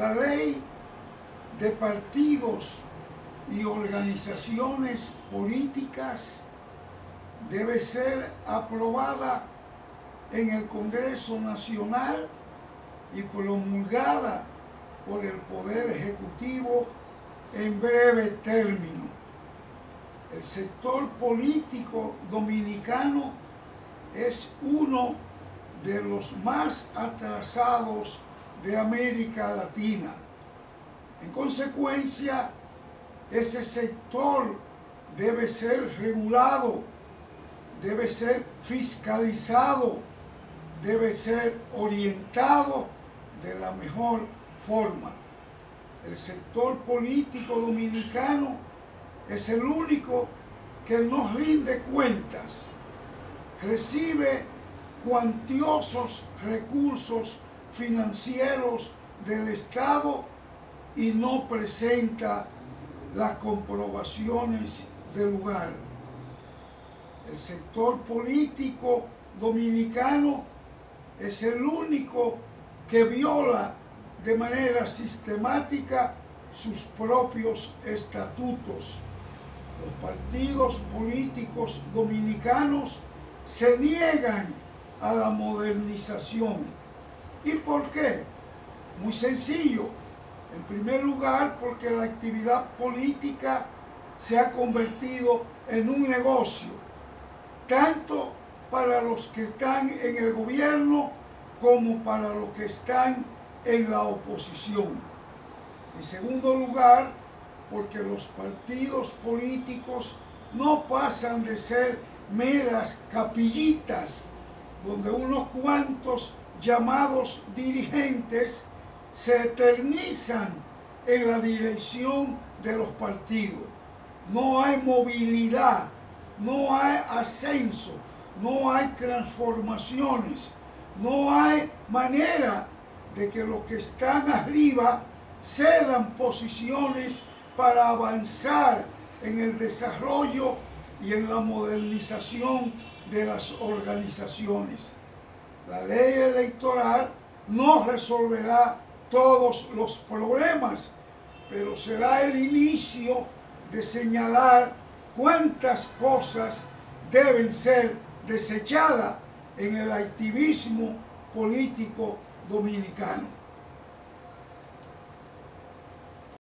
La ley de partidos y organizaciones políticas debe ser aprobada en el Congreso Nacional y promulgada por el Poder Ejecutivo en breve término. El sector político dominicano es uno de los más atrasados de América Latina. En consecuencia, ese sector debe ser regulado, debe ser fiscalizado, debe ser orientado de la mejor forma. El sector político dominicano es el único que no rinde cuentas, recibe cuantiosos recursos financieros del Estado y no presenta las comprobaciones del lugar. El sector político dominicano es el único que viola de manera sistemática sus propios estatutos. Los partidos políticos dominicanos se niegan a la modernización. ¿Y por qué? Muy sencillo. En primer lugar, porque la actividad política se ha convertido en un negocio, tanto para los que están en el gobierno como para los que están en la oposición. En segundo lugar, porque los partidos políticos no pasan de ser meras capillitas donde unos cuantos llamados dirigentes se eternizan en la dirección de los partidos. No hay movilidad, no hay ascenso, no hay transformaciones, no hay manera de que los que están arriba cedan posiciones para avanzar en el desarrollo y en la modernización de las organizaciones. La ley electoral no resolverá todos los problemas, pero será el inicio de señalar cuántas cosas deben ser desechadas en el activismo político dominicano.